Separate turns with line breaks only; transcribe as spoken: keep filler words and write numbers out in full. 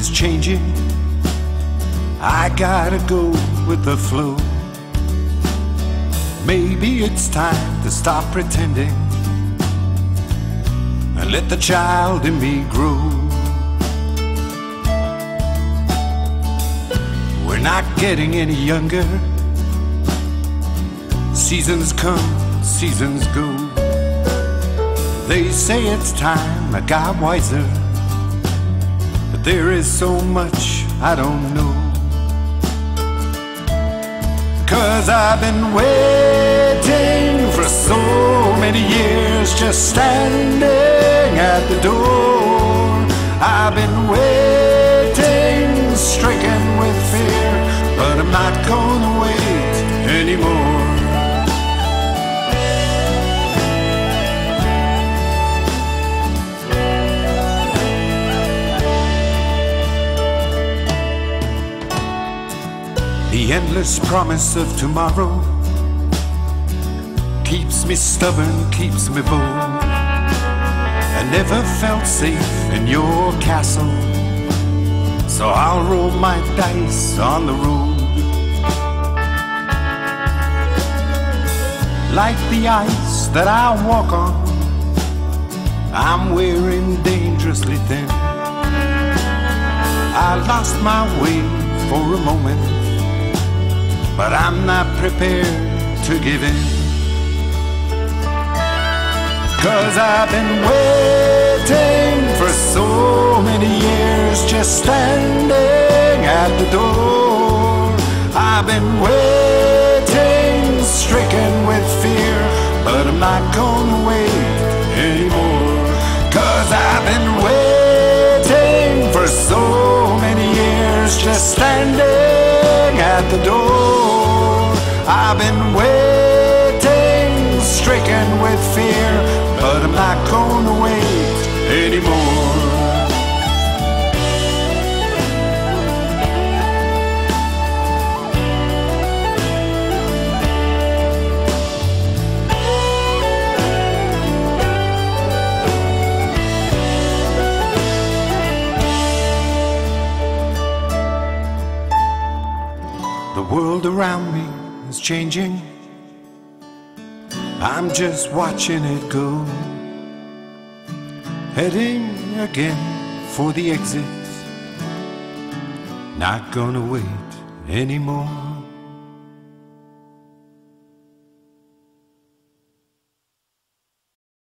is changing. I gotta go with the flow. Maybe it's time to stop pretending and let the child in me grow. We're not getting any younger. Seasons come, seasons go. They say it's time I got wiser, but there is so much I don't know. 'Cause I've been waiting for so many years, just standing at the door. I've been waiting, stricken with fear, but I'm not gonna wait anymore. The endless promise of tomorrow keeps me stubborn, keeps me bold. I never felt safe in your castle, so I'll roll my dice on the road. Like the ice that I walk on, I'm wearing dangerously thin. I lost my way for a moment, but I'm not prepared to give in. 'Cause I've been waiting for so many years, just standing at the door. I've been waiting, stricken with fear, but I'm not gonna wait anymore. 'Cause I've been waiting for so many years, just standing at the door. I've been waiting, stricken with fear, but I'm not gonna wait anymore. The world around me is changing. I'm just watching it go, heading again for the exit. Not gonna wait anymore.